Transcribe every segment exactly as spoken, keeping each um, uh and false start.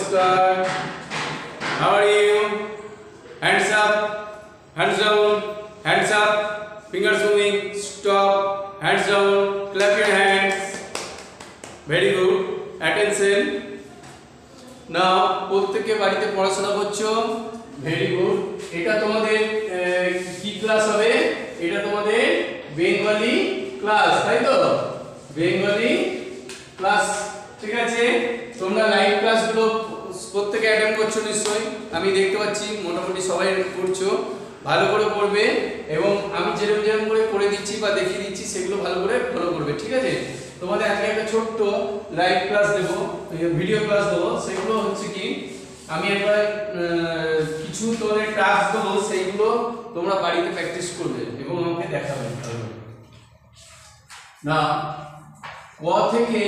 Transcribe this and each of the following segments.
Namaskar. How are you? Hands up, hands down, hands up, fingers moving, stop, hands down, clap your hands. Very good. Attention. Now, প্রত্যেকে বাড়িতে পড়াশোনা করছো। Very good. এটা তোমাদের কি class হবে? এটা তোমাদের বেঙ্গলি ক্লাস, তাই তো? বেঙ্গলি ক্লাস, ঠিক আছে? তোমরা লাইভ ক্লাসগুলো প্রত্যেকে অ্যাটেন্ড করছো নিশ্চয়ই, আমি দেখতে পাচ্ছি মোটামুটি সবাই করছো। ভালো করে পড়বে এবং আমি যেরকম যেরকম করে করে দিচ্ছি বা দেখিয়ে দিচ্ছি সেগুলো ভালো করে ফলো করবে, ঠিক আছে? তোমাদের আজকে একটা ছোট্ট লাইভ ক্লাস দেবো, ভিডিও ক্লাস দেবো। সেগুলো হচ্ছে কি, আমি একবার কিছু তোমাদের টাস্ক দেবো, সেইগুলো তোমরা বাড়িতে প্র্যাকটিস করবে এবং আমাকে দেখাবে। না, ক থেকে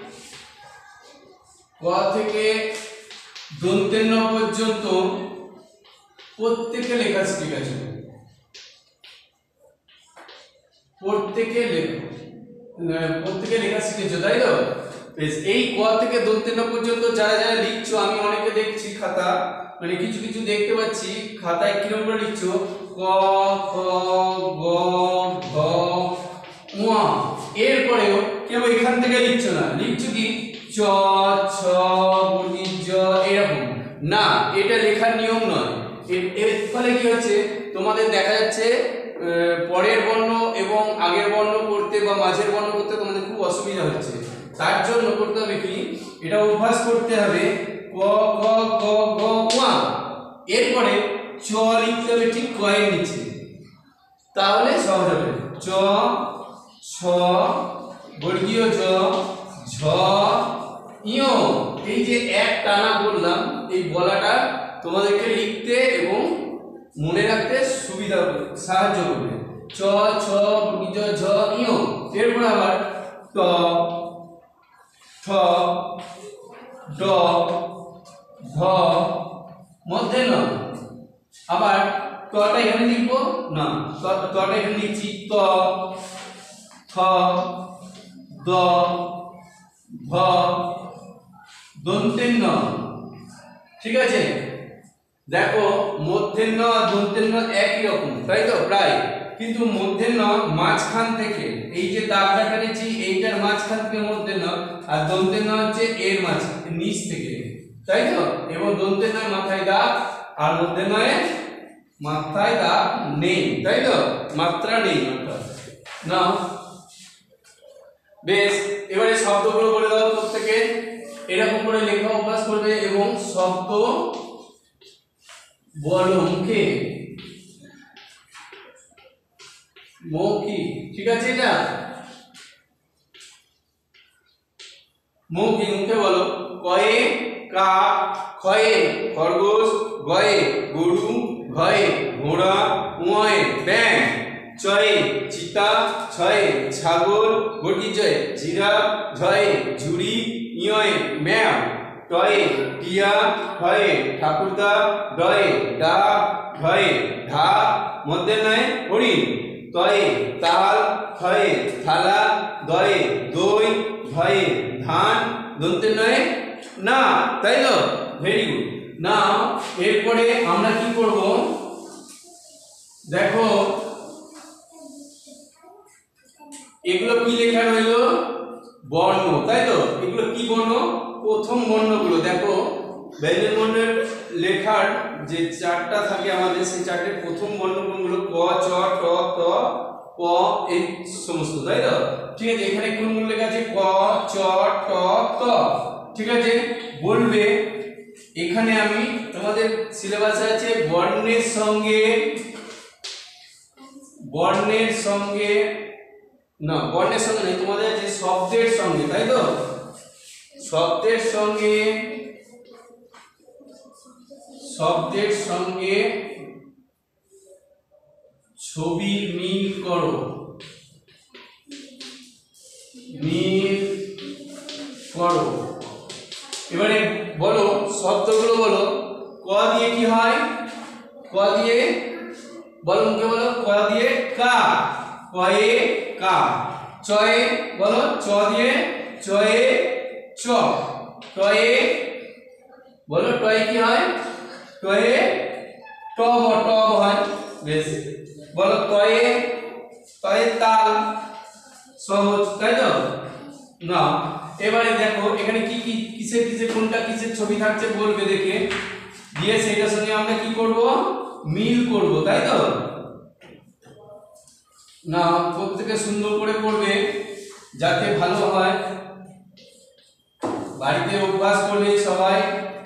ক থেকে দন্তের ন পর্যন্ত প্রত্যেকে লেখা শিখে গেছে, প্রত্যেকে লেখা প্রত্যেকে লেখা শিখেছো, তাই তো? বেশ, এই ক থেকে দন্তের ন পর্যন্ত যারা যারা লিখছো, আমি অনেকে দেখছি খাতা, মানে কিছু কিছু দেখতে পাচ্ছি খাতায় কিরকম করে লিখছো, ক খ গ ঘ ঙ, এরপরেও কেউ এখান থেকে লিখছো না, লিখছো কি চ ছ জ, এরকম না। এটা লেখার নিয়ম নয়। এর ফলে কি হচ্ছে, তোমাদের দেখা যাচ্ছে পরের বর্ণ এবং আগের বর্ণ করতে বা মাঝের বর্ণ করতে তোমাদের খুব অসুবিধা হচ্ছে। তার জন্য করতে হবে কি, এটা অভ্যাস করতে হবে ক খ গ ঘ ঙ, এরপরে চ লিখতে হবে ঠিক ক এর নিচে, তাহলে সহজ হবে। চ ছ বর্গীয় জ ঝ ইয়, এই যে এক টানা বললাম, এই বলাটা তোমাদেরকে লিখতে এবং মনে রাখতে সুবিধা সাহায্য করবে। চ ছ বর্গীয় ঝ ইয়, এরপর আবার ট ঠ ড ঢ মধ্যে ন, আবার টটা এখানে লিখবো না, টটা এখানে লিখছি ত থ দ ভ দন্তের ন, ঠিক আছে? দেখো মধ্যের ন দন্তের ন একই রকম, তাই তো প্রায়, কিন্তু মধ্যের ন মাঝখান থেকে, এই যে দাগটা টানেছি এইটার মাঝখান থেকে মধ্যের ন, আর দন্তের ন হচ্ছে এর মাঝ নিচ থেকে, তাই তো? এবং দন্তের ন মাথায় দাগ আর মধ্যের নয় মাথায় দাগ নেই, তাই তো? মাত্রা নেই না। বেশ, এবারে শব্দগুলো বলে দাও প্রত্যেকে, এরকম করে লেখা অভ্যাস করবে এবং শব্দ বলো মুখে, মৌখিক, ঠিক আছে? এটা মৌখিক, মুখে বলো। কয়ে কাক, খয়ে খরগোশ, গয়ে গরু, ঘয়ে ঘোড়া, উয়ে ব্যাঙ, চয়ে চিতা, ছয়ে ছাগল, বর্গীজয়ে জিরাফ, ঝয়ে ঝুড়ি, ইয়ে ম্যাও, টয়ে টিয়া, ঠয়ে ঠাকুরদা, ডয়ে ডাক, ঢয়ে ঢাক, মধ্যে নয় হরিণ, তয়ে তাল, থয়ে থালা, দয়ে দই, ভয়ে ধান, দন্তে নয় না, তাই তো? Very good. না, এরপরে আমরা কি করব দেখো, এগুলো কি লেখা রইল? বর্ণ, তাই তো? এগুলো কি বর্ণ? প্রথম বর্ণগুলো দেখো, ব্যঞ্জন বর্ণের লেখার যে চারটা থাকে আমাদের, সেই চারটে প্রথম বর্ণ কোনগুলো? ক চ ট ত প, এই সমস্ত, তাই তো? ঠিক আছে, এখানে কোনগুলো লেখা আছে? ক চ ট ত, ঠিক আছে? বলবে এখানে আমি তোমাদের সিলেবাসে আছে বর্ণের সঙ্গে, বর্ণের সঙ্গে না, বর্ণের সঙ্গে নেই, তোমাদের আছে শব্দের সঙ্গে, তাই তো? শব্দের সঙ্গে, শব্দের সঙ্গে ছবি মিল করো, মিল করো। এবারে বলো শব্দগুলো বলো। ক দিয়ে কি হয়? ক দিয়ে বলো, মুখে বলো। ক দিয়ে কা, কয়ে কা। চয়ে বলো, চ দিয়ে চয়ে চ। টয়ে বলো টয়ে কি হয়? টয়ে টব টব হয়। বেশ, বলো টয়ে টয়ে তাল, সহজ তাই তো না। এবারে দেখো এখানে কি কি কিসের কিসের কোনটা কিসের ছবি থাকছে বলবে দেখে, দিয়ে সেটার সঙ্গে আমরা কি করব, মিল করব তাই তো না। প্রত্যেকে সুন্দর করে করবে যাতে ভালো হয়, বাড়িতে অভ্যাস করলে সবাই।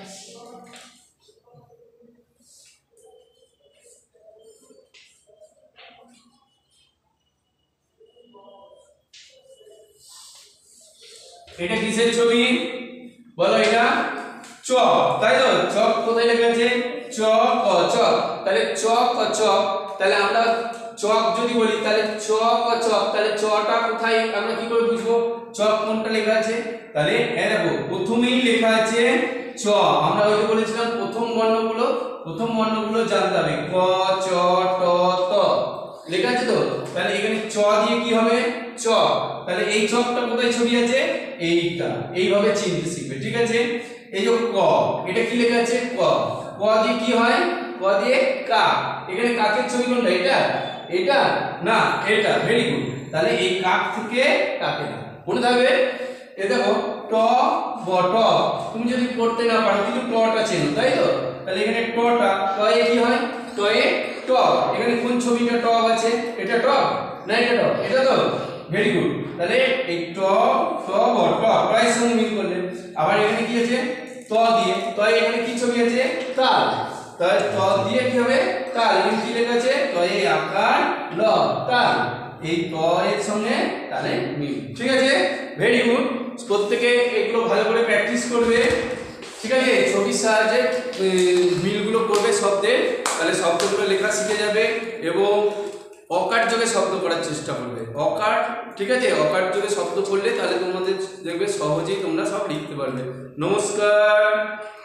এটা কিসের ছবি বলো? এটা চক তাই তো। চক কোথায় লেখা আছে? চক ক চক, তাহলে চক ক চক, তাহলে আমরা চক যদি বলি তাহলে চক ক চক, তাহলে চটা কোথায় আমরা কি করে বুঝবো চক কোনটা লেখা আছে? তাহলে এ দেখো প্রথমেই লেখা আছে চ। আমরা ওই যে বলেছিলাম প্রথম বর্ণগুলো, প্রথম বর্ণগুলো জানতে হবে। ক চ ট ত লেখা আছে তো, তাহলে এখানে চ দিয়ে কি হবে? চ। তাহলে এই চকটা কোথায় ছবি আছে? এইটা। এইভাবে চিনতে শিখবে, ঠিক আছে। এই যে ক, এটা কি লেখা আছে? ক। ক দিয়ে কি হয়? ক দিয়ে কা। এখানে কাকের ছবি কোনটা? এটা এটা না, এটা। Very good. তাহলে এই কাক থেকে কাকে না মনে থাকবে। এ দেখো ট ব ট, তুমি যদি পড়তে না পারো কিন্তু টটা চেনো তাই তো। তাহলে এখানে টটা টয়ে কি হয়? টয়ে টক। এখানে কোন ছবিটা টক আছে? এটা টক না এটা টক? এটা তো। Very good. তাহলে এই ট ট ব ট টয়ের সঙ্গে মিল করলে। আবার এখানে কি আছে? ত দিয়ে, তয়ে এখানে কি ছবি আছে? তাল। তাই ত দিয়ে কি হবে? তাল। এখানে কি লেখা আছে? তয়ে আকার ল তাল। এই ত এর সঙ্গে তালে মিল, ঠিক আছে। Very good. প্রত্যেকে এগুলো ভালো করে প্র্যাকটিস করবে, ঠিক আছে। ছবির সাহায্যে মিলগুলো করবে শব্দের, তাহলে শব্দগুলো লেখা শিখে যাবে এবং অকার যোগে শব্দ করার চেষ্টা করবে। অকার, ঠিক আছে। অকার যোগে শব্দ করলে তাহলে তোমাদের দেখবে সহজেই তোমরা সব লিখতে পারবে। নমস্কার।